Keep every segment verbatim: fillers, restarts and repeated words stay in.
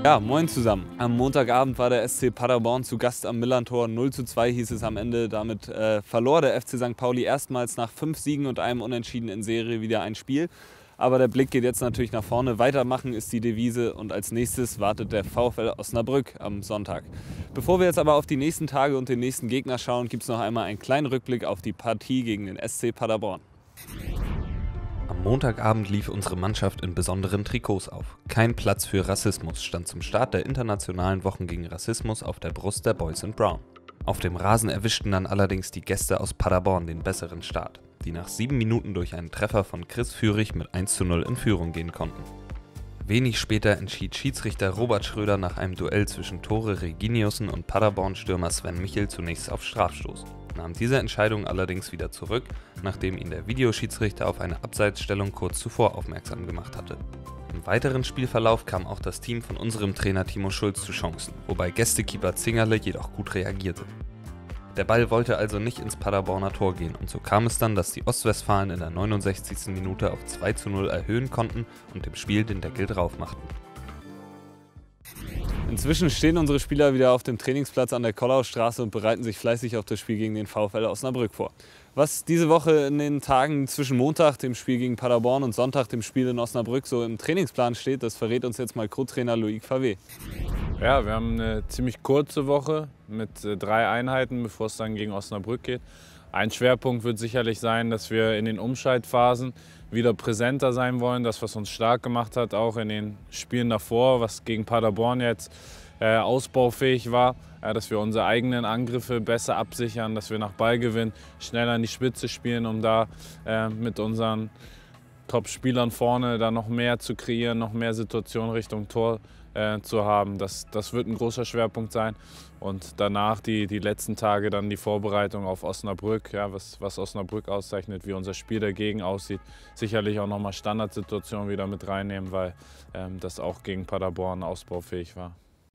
Ja, moin zusammen. Am Montagabend war der S C Paderborn zu Gast am Millerntor. null zu zwei hieß es am Ende. Damit äh, verlor der F C Sankt Pauli erstmals nach fünf Siegen und einem Unentschieden in Serie wieder ein Spiel. Aber der Blick geht jetzt natürlich nach vorne. Weitermachen ist die Devise und als nächstes wartet der VfL Osnabrück am Sonntag. Bevor wir jetzt aber auf die nächsten Tage und den nächsten Gegner schauen, gibt es noch einmal einen kleinen Rückblick auf die Partie gegen den S C Paderborn. Am Montagabend lief unsere Mannschaft in besonderen Trikots auf. Kein Platz für Rassismus stand zum Start der internationalen Wochen gegen Rassismus auf der Brust der Boys in Brown. Auf dem Rasen erwischten dann allerdings die Gäste aus Paderborn den besseren Start, die nach sieben Minuten durch einen Treffer von Chris Führig mit eins zu null in Führung gehen konnten. Wenig später entschied Schiedsrichter Robert Schröder nach einem Duell zwischen Tore Reginiussen und Paderborn-Stürmer Sven Michel zunächst auf Strafstoß, nahm diese Entscheidung allerdings wieder zurück, nachdem ihn der Videoschiedsrichter auf eine Abseitsstellung kurz zuvor aufmerksam gemacht hatte. Im weiteren Spielverlauf kam auch das Team von unserem Trainer Timo Schulz zu Chancen, wobei Gästekeeper Zingerle jedoch gut reagierte. Der Ball wollte also nicht ins Paderborner Tor gehen und so kam es dann, dass die Ostwestfalen in der neunundsechzigsten Minute auf zwei zu null erhöhen konnten und dem Spiel den Deckel drauf machten. Inzwischen stehen unsere Spieler wieder auf dem Trainingsplatz an der Kollaustraße und bereiten sich fleißig auf das Spiel gegen den VfL Osnabrück vor. Was diese Woche in den Tagen zwischen Montag, dem Spiel gegen Paderborn, und Sonntag, dem Spiel in Osnabrück, so im Trainingsplan steht, das verrät uns jetzt mal Co-Trainer Loic Favre. Ja, wir haben eine ziemlich kurze Woche mit äh, drei Einheiten, bevor es dann gegen Osnabrück geht. Ein Schwerpunkt wird sicherlich sein, dass wir in den Umschaltphasen wieder präsenter sein wollen. Das, was uns stark gemacht hat, auch in den Spielen davor, was gegen Paderborn jetzt äh, ausbaufähig war. Ja, dass wir unsere eigenen Angriffe besser absichern, dass wir nach Ballgewinn schneller in die Spitze spielen, um da äh, mit unseren Top-Spielern vorne da noch mehr zu kreieren, noch mehr Situationen Richtung Tor äh, zu haben. Das, das wird ein großer Schwerpunkt sein. Und danach die, die letzten Tage dann die Vorbereitung auf Osnabrück, ja, was, was Osnabrück auszeichnet, wie unser Spiel dagegen aussieht. Sicherlich auch nochmal Standardsituationen wieder mit reinnehmen, weil ähm, das auch gegen Paderborn ausbaufähig war.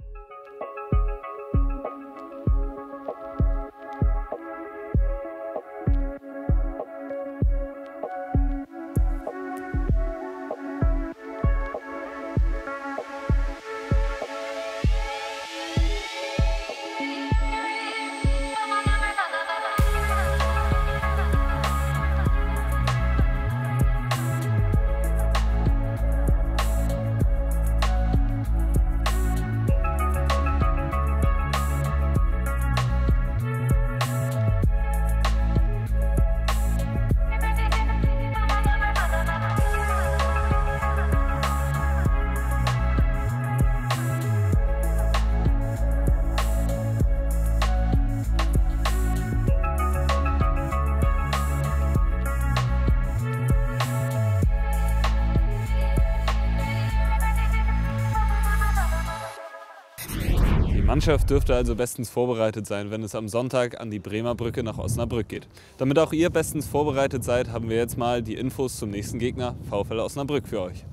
Die Mannschaft dürfte also bestens vorbereitet sein, wenn es am Sonntag an die Bremer Brücke nach Osnabrück geht. Damit auch ihr bestens vorbereitet seid, haben wir jetzt mal die Infos zum nächsten Gegner, VfL Osnabrück, für euch.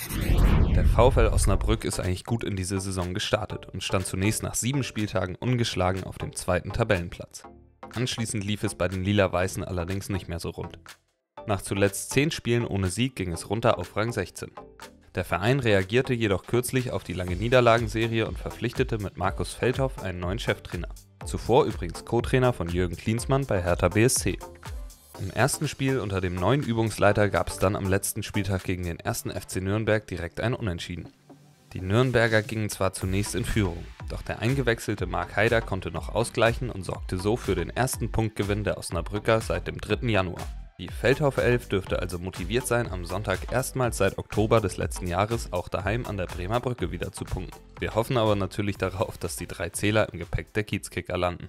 Der VfL Osnabrück ist eigentlich gut in diese Saison gestartet und stand zunächst nach sieben Spieltagen ungeschlagen auf dem zweiten Tabellenplatz. Anschließend lief es bei den Lila-Weißen allerdings nicht mehr so rund. Nach zuletzt zehn Spielen ohne Sieg ging es runter auf Rang sechzehn. Der Verein reagierte jedoch kürzlich auf die lange Niederlagenserie und verpflichtete mit Markus Feldhoff einen neuen Cheftrainer. Zuvor übrigens Co-Trainer von Jürgen Klinsmann bei Hertha B S C. Im ersten Spiel unter dem neuen Übungsleiter gab es dann am letzten Spieltag gegen den ersten F C Nürnberg direkt ein Unentschieden. Die Nürnberger gingen zwar zunächst in Führung, doch der eingewechselte Marc Haider konnte noch ausgleichen und sorgte so für den ersten Punktgewinn der Osnabrücker seit dem dritten Januar. Die Feldhoff-Elf dürfte also motiviert sein, am Sonntag erstmals seit Oktober des letzten Jahres auch daheim an der Bremer Brücke wieder zu punkten. Wir hoffen aber natürlich darauf, dass die drei Zähler im Gepäck der Kiezkicker landen.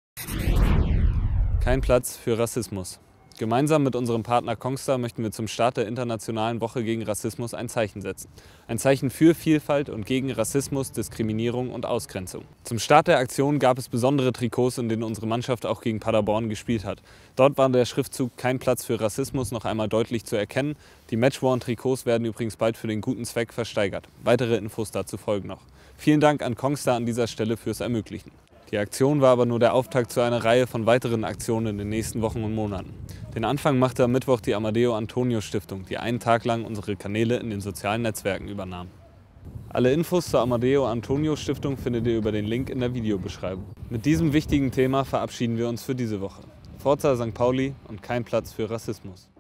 Kein Platz für Rassismus. Gemeinsam mit unserem Partner Kongstar möchten wir zum Start der Internationalen Woche gegen Rassismus ein Zeichen setzen. Ein Zeichen für Vielfalt und gegen Rassismus, Diskriminierung und Ausgrenzung. Zum Start der Aktion gab es besondere Trikots, in denen unsere Mannschaft auch gegen Paderborn gespielt hat. Dort war der Schriftzug "Kein Platz für Rassismus" noch einmal deutlich zu erkennen. Die Matchworn-Trikots werden übrigens bald für den guten Zweck versteigert. Weitere Infos dazu folgen noch. Vielen Dank an Kongstar an dieser Stelle fürs Ermöglichen. Die Aktion war aber nur der Auftakt zu einer Reihe von weiteren Aktionen in den nächsten Wochen und Monaten. Den Anfang machte am Mittwoch die Amadeo Antonio Stiftung, die einen Tag lang unsere Kanäle in den sozialen Netzwerken übernahm. Alle Infos zur Amadeo Antonio Stiftung findet ihr über den Link in der Videobeschreibung. Mit diesem wichtigen Thema verabschieden wir uns für diese Woche. Forza Sankt Pauli und kein Platz für Rassismus.